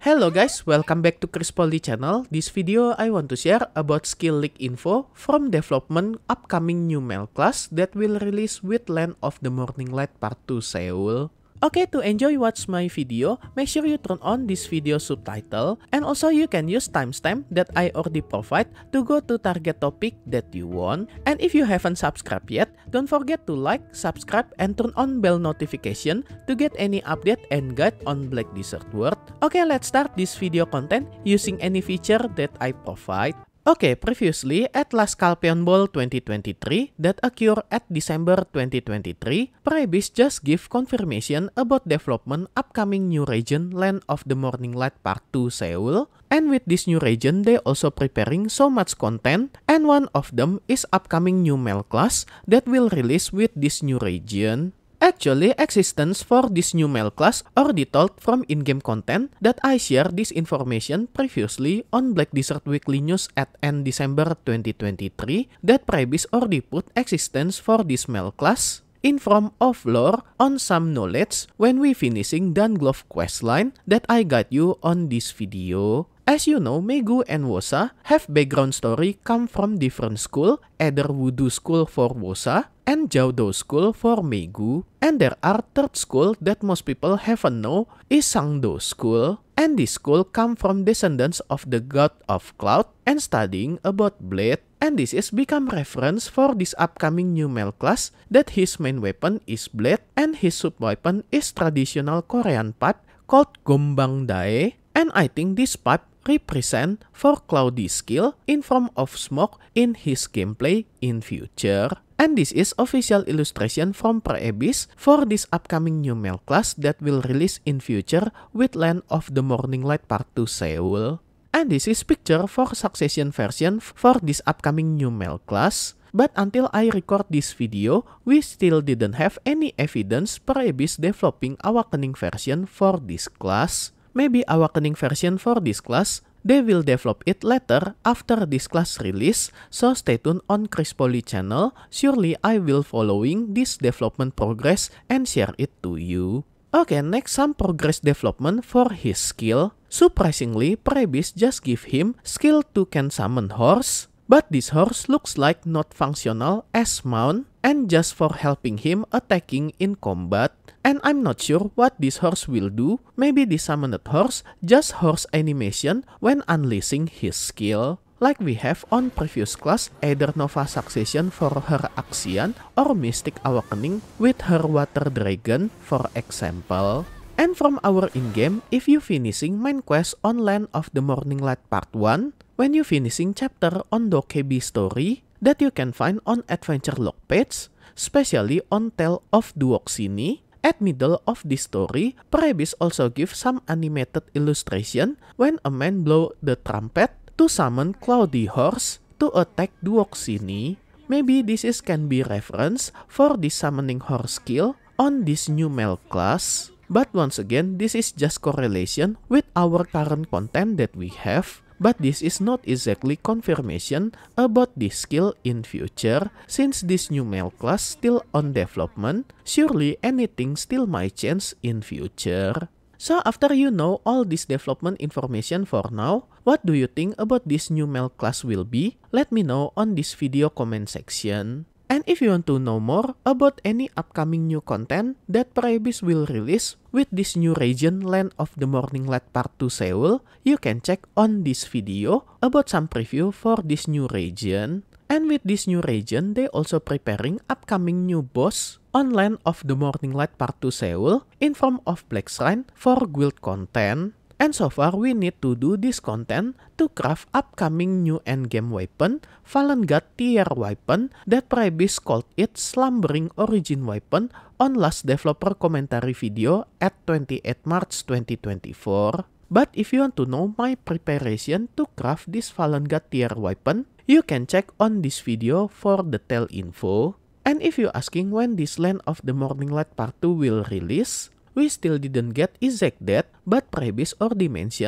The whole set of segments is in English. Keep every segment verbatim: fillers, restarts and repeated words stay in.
Hello guys, welcome back to Chris Polly channel. This video I want to share about skill leak info from development upcoming new mail class that will release with Land of the Morning Light Part two Seoul. Okay, to enjoy watch my video, make sure you turn on this video subtitle, and also you can use timestamp that I already provide to go to target topic that you want. And if you haven't subscribed yet, don't forget to like, subscribe, and turn on bell notification to get any update and guide on Black Desert World. Okay, let's start this video content using any feature that I provide. Okay, previously at last Calpheon Ball twenty twenty-three that occurred at December twenty twenty-three, Praebis just give confirmation about development upcoming new region Land of the Morning Light Part two Seoul. And with this new region, they also preparing so much content, and one of them is upcoming new mail class that will release with this new region. Actually, existence for this new mail class already told from in-game content that I share this information previously on Black Desert Weekly News at end December twenty twenty-three that Praebis already put existence for this mail class in form of lore on some knowledge when we finishing Dunglove questline that I got you on this video. As you know, Megu and Wosa have background story come from different school, either Wudu school for Wosa and Jiaodo school for Megu. And there are third school that most people haven't know is Sangdo school. And this school come from descendants of the god of cloud and studying about blade. And this is become reference for this upcoming new mail class that his main weapon is blade and his sub weapon is traditional Korean pipe called Gombang Dae. And I think this pipe represent for cloudy skill in form of smoke in his gameplay in future. And this is official illustration from Praebis for this upcoming new mail class that will release in future with Land of the Morning Light Part two Seoul. And this is picture for succession version for this upcoming new mail class. But until I record this video, we still didn't have any evidence Praebis developing Awakening version for this class. Maybe Awakening version for this class, they will develop it later after this class release, so stay tuned on Chris Polly channel. Surely I will following this development progress and share it to you. Okay, next some progress development for his skill. Surprisingly, Praebis just give him skill to can summon horse, but this horse looks like not functional as mount and just for helping him attacking in combat. And I'm not sure what this horse will do. Maybe the summoned horse just horse animation when unleashing his skill. Like we have on previous class, either Nova Succession for her Axian or Mystic Awakening with her Water Dragon for example. And from our in-game, if you finishing main quest on Land of the Morning Light Part one, when you finishing chapter on Dokkaebi story that you can find on Adventure Log page, especially on Tale of Duoxini, at middle of this story, Praebis also give some animated illustration when a man blow the trumpet to summon Cloudy Horse to attack Duoxini. Maybe this is can be reference for the summoning horse skill on this new mail class. But once again, this is just correlation with our current content that we have. But this is not exactly confirmation about this skill in future, since this new mail class still on development. Surely anything still might change in future. So after you know all this development information for now, what do you think about this new mail class will be? Let me know on this video comment section. And if you want to know more about any upcoming new content that Praebis will release with this new region Land of the Morning Light Part two Seoul, you can check on this video about some preview for this new region. And with this new region, they also preparing upcoming new boss on Land of the Morning Light Part two Seoul in form of Black Shrine for guild content. And so far, we need to do this content to craft upcoming new endgame weapon, Fallen God tier weapon that Praebis called it Slumbering Origin weapon on last developer commentary video at twenty-eighth March twenty twenty-four. But if you want to know my preparation to craft this Fallen God tier weapon, you can check on this video for detailed info. And if you're asking when this Land of the Morning Light Part two will release, we still didn't get exact date, but Praebis already mentioned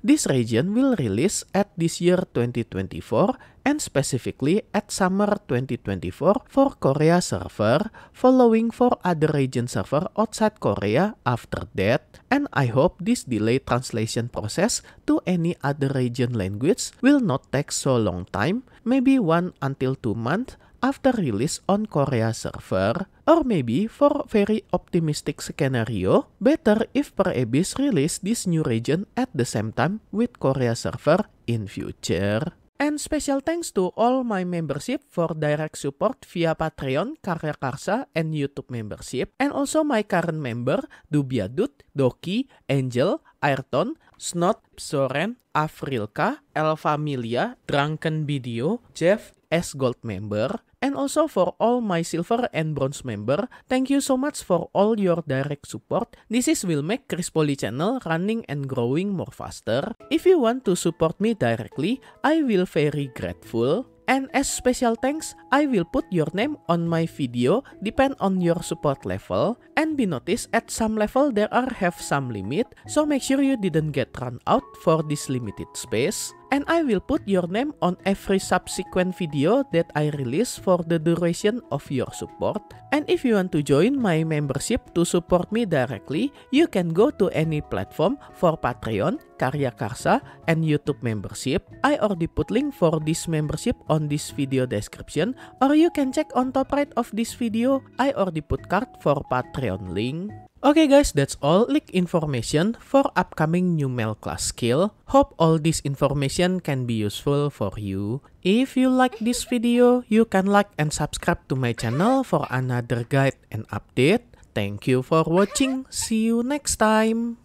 This region will release at this year twenty twenty-four and specifically at summer twenty twenty-four for Korea server, following for other region server outside Korea after that. And I hope this delayed translation process to any other region language will not take so long time, maybe one until two months after release on Korea server. Or maybe for very optimistic scenario, better if Perebis release this new region at the same time with Korea server in future. And special thanks to all my membership for direct support via Patreon, Karya Karsa, and YouTube membership. And also my current member, Dubiadut, Doki, Angel, Ayrton, Snot, Soren, Afrilka, Elfamilia, Drunken Video, Jeff, S Gold member, and also for all my silver and bronze member, thank you so much for all your direct support. This is will make Chris Poly channel running and growing more faster. If you want to support me directly, I will very grateful. And as special thanks, I will put your name on my video depend on your support level. And be noticed at some level there are have some limit, so make sure you didn't get run out for this limited space. And I will put your name on every subsequent video that I release for the duration of your support. And if you want to join my membership to support me directly, you can go to any platform for Patreon, Karya Karsa, and YouTube membership. I already put link for this membership on this video description, or you can check on top right of this video. I already put card for Patreon link. Okay guys, that's all leak information for upcoming new mail class skill. Hope all this information can be useful for you. If you like this video, you can like and subscribe to my channel for another guide and update. Thank you for watching. See you next time.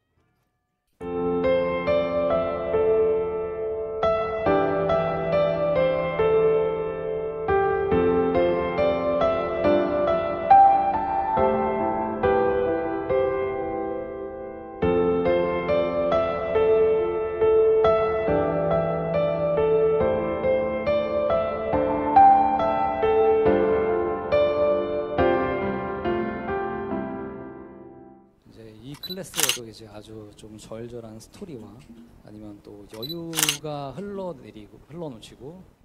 이 클래스에도 이제 아주 좀 절절한 스토리와 아니면 또 여유가 흘러내리고 흘러넘치고